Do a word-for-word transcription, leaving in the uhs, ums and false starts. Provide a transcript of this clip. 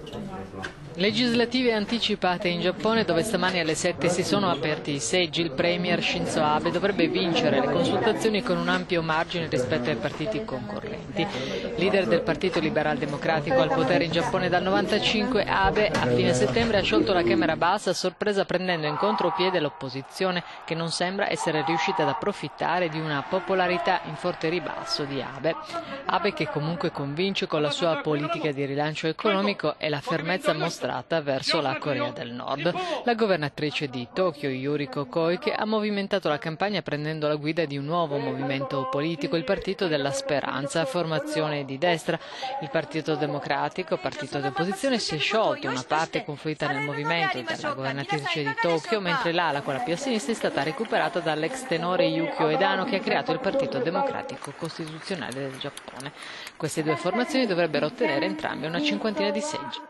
Legislative anticipate in Giappone, dove stamani alle sette si sono aperti i seggi. Il premier Shinzo Abe dovrebbe vincere le consultazioni con un ampio margine rispetto ai partiti concorrenti. Leader del Partito Liberal Democratico al potere in Giappone dal novantacinque, Abe a fine settembre ha sciolto la Camera Bassa a sorpresa, prendendo in contropiede l'opposizione, che non sembra essere riuscita ad approfittare di una popolarità in forte ribasso di Abe. Abe, che comunque convince con la sua politica di rilancio economico e la fermezza mostrata verso la Corea del Nord. La governatrice di Tokyo, Yuriko Koike, ha movimentato la campagna prendendo la guida di un nuovo movimento politico, il Partito della Speranza, formazione di destra. Il Partito Democratico, partito di opposizione, si è sciolto, una parte confluita nel movimento della governatrice di Tokyo, mentre l'ala, quella più a sinistra, è stata recuperata dall'ex tenore Yukio Edano, che ha creato il Partito Democratico Costituzionale del Giappone. Queste due formazioni dovrebbero ottenere entrambe una cinquantina di seggi.